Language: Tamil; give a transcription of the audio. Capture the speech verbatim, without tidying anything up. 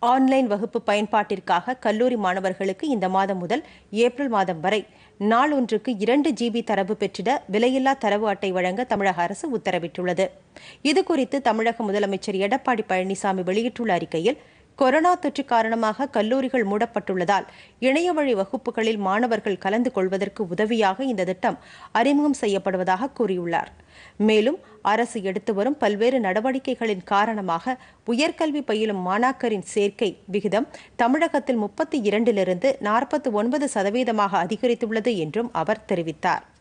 ஆன்லைன் வகுப்பு பயன்பாட்டிற்காக கல்லூரி மாணவர்களுக்கு இந்த மாதம் முதல் ஏப்ரல் மாதம் வரை நாள் ஒன்றுக்கு இரண்டு ஜிபி தரவு பெற்றிட விலையில்லா தரவு அட்டை வழங்க தமிழக அரசு உத்தரவிட்டுள்ளது. இதுகுறித்து தமிழக முதலமைச்சர் எடப்பாடி பழனிசாமி வெளியிட்டுள்ள அறிக்கையில், கொரோனா தொற்று காரணமாக கல்லூரிகள் மூடப்பட்டுள்ளதால் இணையவழி வகுப்புகளில் மாணவர்கள் கலந்து கொள்வதற்கு உதவியாக இந்த திட்டம் அறிமுகம் செய்யப்படுவதாக கூறியுள்ளார். மேலும் அரசு எடுத்து வரும் பல்வேறு நடவடிக்கைகளின் காரணமாக உயர்கல்வி பயிலும் மாணாக்கரின் சேர்க்கை விகிதம் தமிழகத்தில் முப்பத்தி இரண்டிலிருந்து நாற்பத்தி ஒன்பது சதவீதமாக அதிகரித்துள்ளது என்றும் அவர் தெரிவித்தார்.